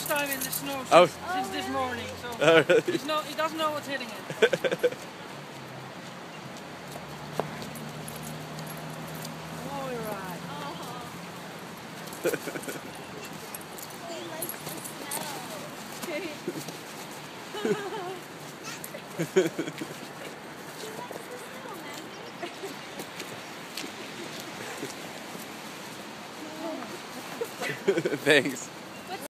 first time in the snow since this morning, so really? he doesn't know what's hitting it. Oh, you're right. He likes the smell. Thanks.